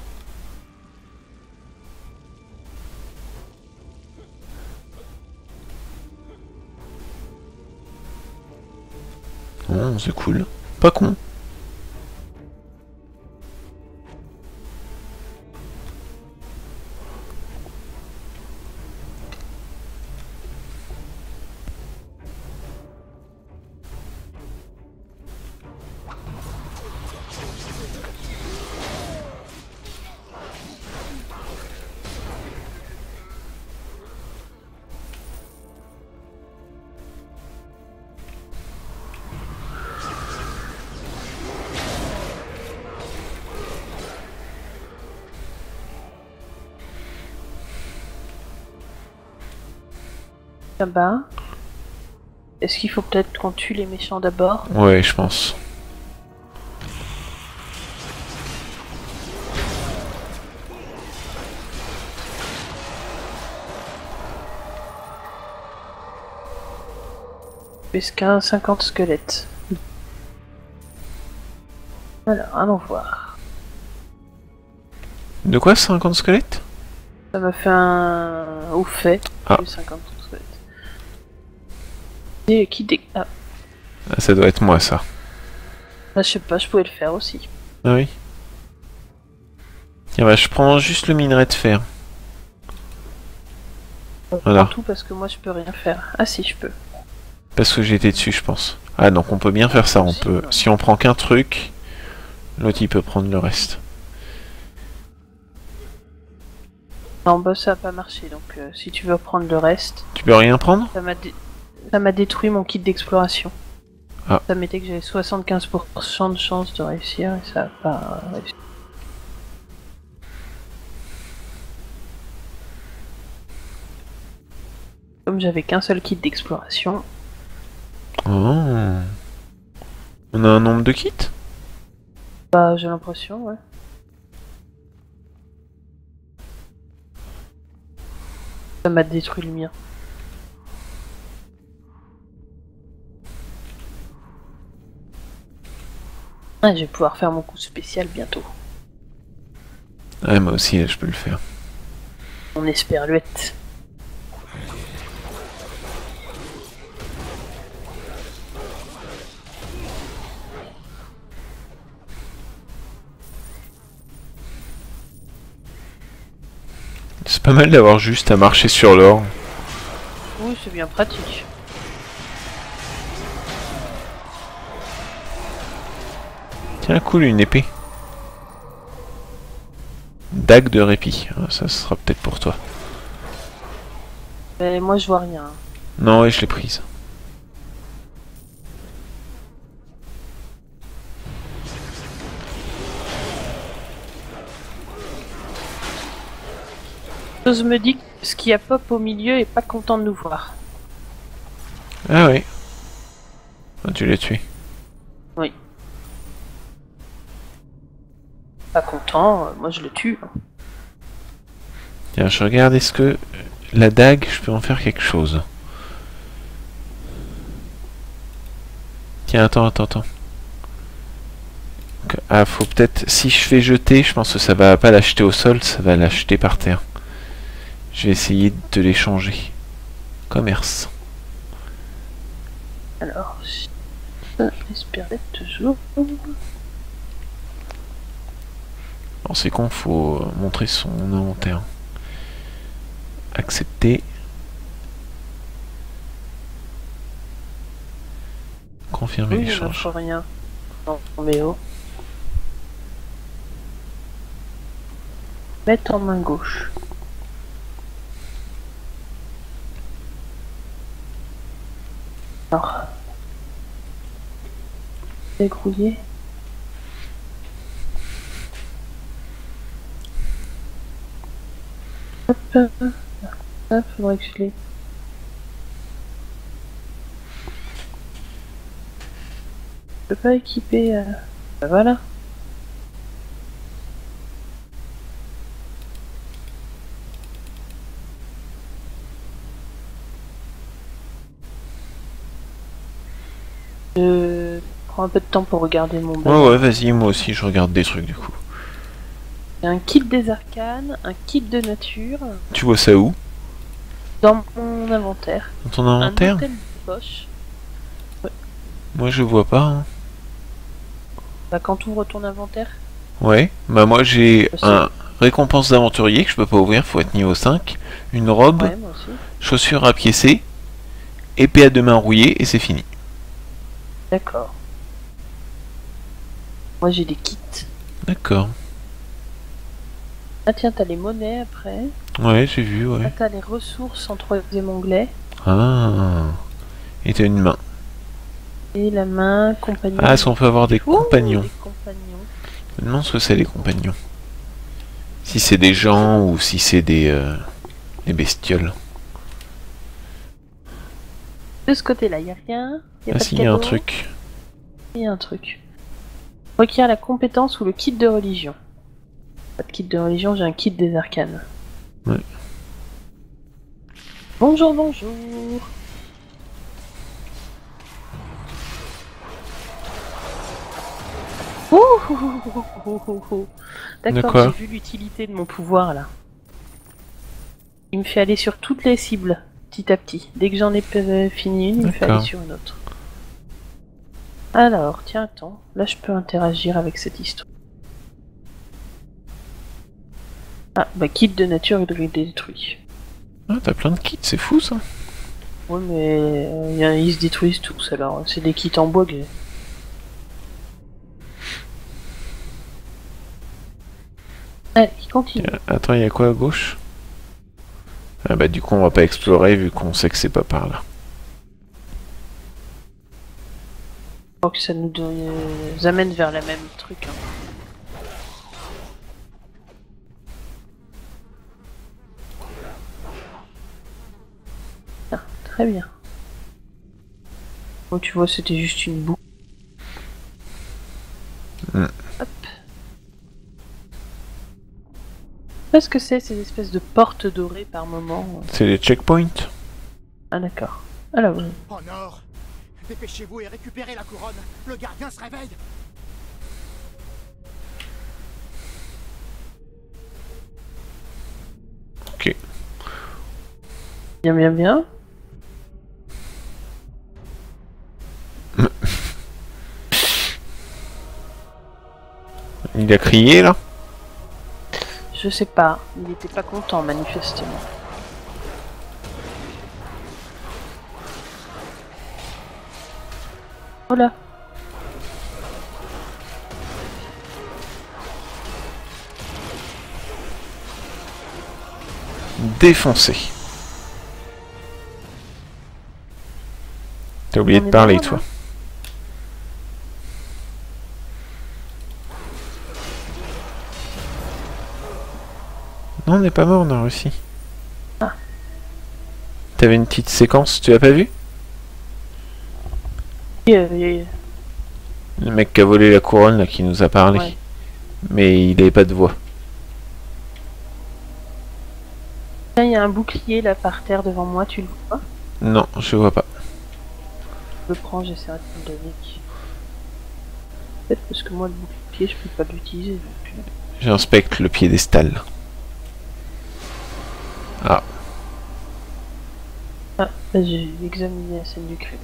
Oh, c'est cool. Pas con. Là-bas. Est-ce qu'il faut peut-être qu'on tue les méchants d'abord? Ouais, je pense. Jusqu'à 50 squelettes. Alors, allons voir. De quoi 50 squelettes? Ça m'a fait un... au fait. Ah. Plus 50 squelettes. Et qui dé... Ah. Ah, ça doit être moi, ça. Bah, je sais pas, je pouvais le faire aussi. Ah oui. Tiens, bah, je prends juste le minerai de fer. Voilà. Tout parce que moi je peux rien faire. Ah si, je peux. Parce que j'étais dessus, je pense. Ah, donc on peut bien faire ça. On peut... Si on prend qu'un truc, l'autre il peut prendre le reste. Non, bah ça a pas marché, donc si tu veux prendre le reste... Tu peux rien prendre? Ça m'a détruit mon kit d'exploration. Ah. Ça mettait que j'avais 75% de chance de réussir et ça a pas réussi. Comme j'avais qu'un seul kit d'exploration. Oh. On a un nombre de kits? Bah j'ai l'impression, ouais. Ça m'a détruit le mien. Ah, je vais pouvoir faire mon coup spécial bientôt. Ouais, moi aussi, là, je peux le faire. Mon esperluette. C'est pas mal d'avoir juste à marcher sur l'or. Oui, c'est bien pratique. Tiens, cool, une épée. Dague de répit. Ah, ça sera peut-être pour toi. Mais moi je vois rien. Non, ouais, je l'ai prise. Chose me dit que ce qui a pop au milieu est pas content de nous voir. Ah ouais. Ah, tu l'as tué. Oui. Pas content, moi je le tue. Tiens, je regarde, est-ce que la dague, je peux en faire quelque chose? Tiens, attends. Ah, faut peut-être... Si je fais jeter, je pense que ça va pas l'acheter au sol, ça va l'acheter par terre. Je vais essayer de te l'échanger. Commerce. Alors, esperluette toujours. Alors c'est con, faut montrer son inventaire. Accepter. Confirmer Oui, l'échange. je rien. Non, mais oh. Mettre en main gauche. Alors. Dégrouiller. Hop. Ça, faudrait que je l'ai. Je peux pas équiper. Voilà. Je prends un peu de temps pour regarder mon bain. Ouais, vas-y, moi aussi je regarde des trucs du coup. J'ai un kit des arcanes, un kit de nature, Tu vois ça où? dans mon inventaire. Dans ton Un inventaire? hôtel de poche. Moi je vois pas. Hein. Bah, quand tu ouvres ton inventaire, Ouais, bah moi j'ai Je sais. un récompense d'aventurier que je peux pas ouvrir, faut être niveau 5. Une robe, ouais, moi aussi. chaussures à piécer, épée à deux mains rouillée et c'est fini. D'accord. Moi j'ai des kits. D'accord. Ah tiens, t'as les monnaies après. Ouais, j'ai vu, Ah, ouais. t'as les ressources en troisième onglet. Ah. Et t'as une main. Et la main, compagnon. Ah, est-ce qu'on peut avoir des Ouh, compagnons? des compagnons. Je me demande ce que c'est les compagnons. Si c'est des gens ou si c'est des bestioles. De ce côté-là, y a rien. Y a Ah pas si, de y a un cadeau. truc. Y a un truc. Requiert la compétence ou le kit de religion. Pas de kit de religion, j'ai un kit des arcanes. Ouais. Bonjour, bonjour. Ouh, ouh, ouh, ouh, ouh, ouh. De D'accord, quoi j'ai vu l'utilité de mon pouvoir là. Il me fait aller sur toutes les cibles, petit à petit. Dès que j'en ai fini une, il me fait D'accord. aller sur une autre. Alors, tiens, attends. Là, je peux interagir avec cette histoire. Ah, bah, kit de nature détruit. Ah, t'as plein de kits, c'est fou ça. Ouais, mais ils se détruisent tous alors. C'est des kits en bois que j'ai. Allez, il continue. Attends, y a quoi à gauche? Ah bah du coup on va pas explorer vu qu'on sait que c'est pas par là. Je crois que ça nous amène vers la même truc. Hein. Ah, très bien. Bon, tu vois, c'était juste une boucle. Mm. Hop. Qu'est-ce que c'est ces espèces de portes dorées par moment? C'est les checkpoints? Ah d'accord. Alors, oui. En or! Dépêchez-vous et récupérez la couronne! Le gardien se réveille! Ok. Bien, bien, bien. Il a crié là? Je sais pas, il était pas content manifestement. Oh là. Défoncé. T'as oublié On de est parler mort, toi. là Non, on n'est pas mort, on a réussi. Ah. T'avais une petite séquence, tu l'as pas vu? Ouais. Le mec qui a volé la couronne là qui nous a parlé. Mais il avait pas de voix. Là, il y a un bouclier là par terre devant moi, tu le vois? Non, je vois pas. Je le prends, j'essaierai de te le donner. Peut-être parce que moi le bouclier je peux pas l'utiliser. Donc... J'inspecte le piédestal. Ah, Ah, là, j'ai examiné la scène du crime.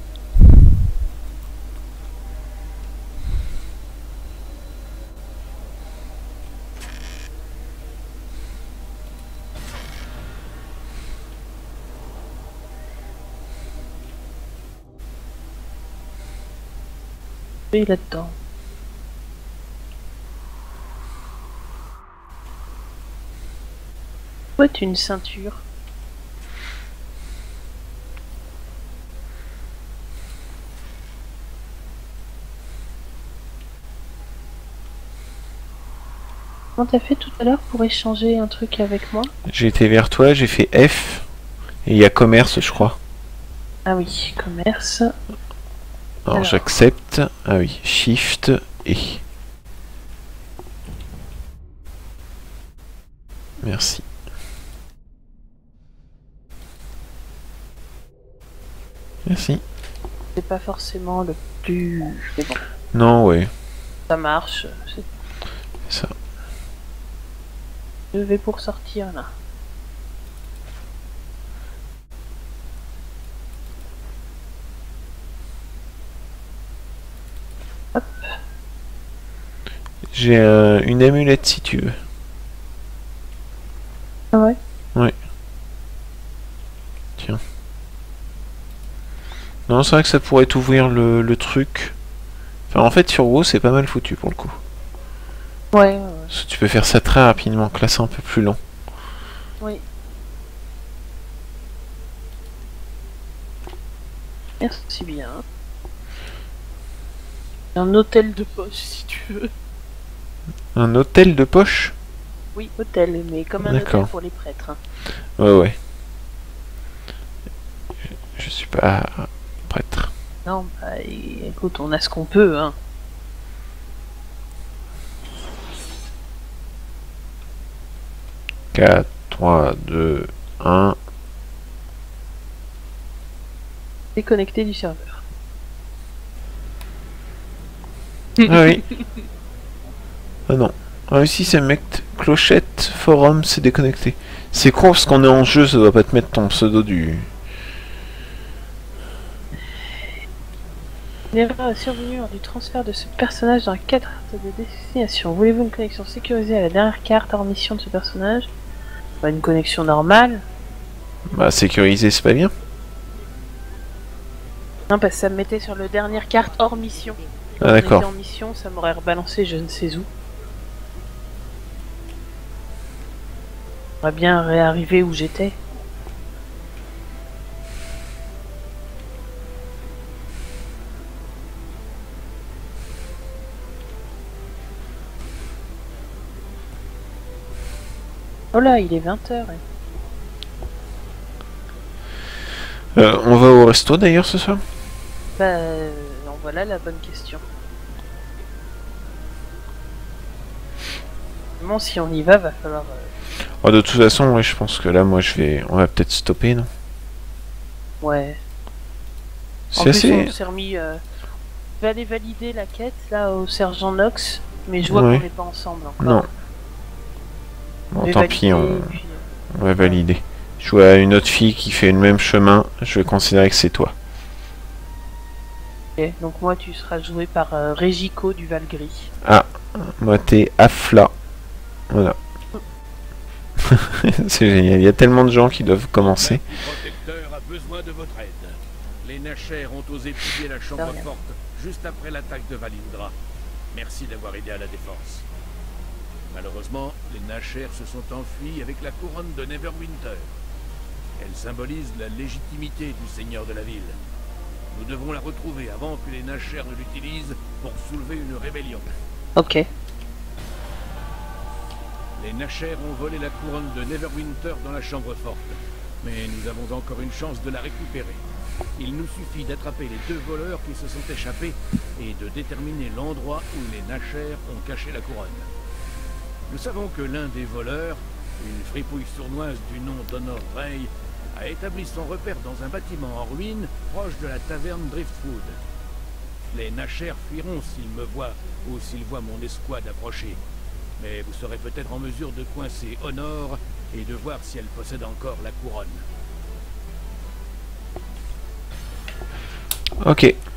Et là-dedans. Ouais, une ceinture. Comment t'as fait tout à l'heure pour échanger un truc avec moi? J'ai été vers toi, j'ai fait F. Et il y a commerce, je crois. Ah oui, commerce. Alors Alors. j'accepte. Ah oui, Shift et. Merci. Merci. C'est pas forcément le plus... Mais bon, Non, ouais, ça marche. c'est ça. Je vais pour sortir là. J'ai une amulette si tu veux. Ah ouais? Ouais. Tiens. Non, c'est vrai que ça pourrait t'ouvrir le truc. Enfin, en fait, sur WoW, c'est pas mal foutu pour le coup. Ouais. Parce que tu peux faire ça très rapidement, que là, c'est un peu plus long. Oui. Merci bien. Un hôtel de poche si tu veux. Un hôtel de poche? Oui, hôtel, mais comme un D'accord. hôtel pour les prêtres. Hein. Ouais. Je suis pas prêtre. Non, bah écoute, on a ce qu'on peut, hein. Quatre, 3, 2, 1. Déconnecté du serveur. Ah oui. Ah non. Ah ici c'est mec clochette, forum, c'est déconnecté. C'est con parce qu'on est en jeu, ça doit pas te mettre ton pseudo du... Une erreur est survenue lors du transfert de ce personnage dans la carte de destination. Voulez-vous une connexion sécurisée à la dernière carte hors mission de ce personnage? Bah, une connexion normale. Bah sécurisé c'est pas bien. Non, parce que ça me mettait sur la dernière carte hors mission. Ah d'accord. En mission, ça m'aurait rebalancé je ne sais où. J'aurais bien réarrivé où j'étais. Oh là, il est 20h. On va au resto d'ailleurs ce soir? Bah, voilà la bonne question. Bon, si on y va falloir... Oh, de toute façon, ouais, je pense que là, moi, on va peut-être stopper, non? Ouais. En C'est plus, assez... on s'est remis... Je vais aller valider la quête, là, au sergent Nox, mais je vois Ouais. qu'on n'est pas ensemble encore. Non. Je Bon, vais tant valider, pis, puis, on va valider. Je vois une autre fille qui fait le même chemin, je vais considérer que c'est toi. ok. Donc moi, tu seras joué par Regiko du Valgris. Moi, t'es Afla. Voilà. C'est génial, il y a tellement de gens qui doivent commencer. Le protecteur a besoin de votre aide. Les Nashers ont osé piller la chambre rien. forte juste après l'attaque de Valindra. Merci d'avoir aidé à la défense. Malheureusement, les Nashers se sont enfuis avec la couronne de Neverwinter. Elle symbolise la légitimité du seigneur de la ville. Nous devons la retrouver avant que les Nashers ne l'utilisent pour soulever une rébellion. Ok. Les Nashers ont volé la couronne de Neverwinter dans la chambre forte. Mais nous avons encore une chance de la récupérer. Il nous suffit d'attraper les deux voleurs qui se sont échappés et de déterminer l'endroit où les Nashers ont caché la couronne. Nous savons que l'un des voleurs, une fripouille sournoise du nom d'Honor Rey, a établi son repère dans un bâtiment en ruine proche de la taverne Driftwood. Les Nashers fuiront s'ils me voient ou s'ils voient mon escouade approcher. Mais vous serez peut-être en mesure de coincer Honor et de voir si elle possède encore la couronne. Ok.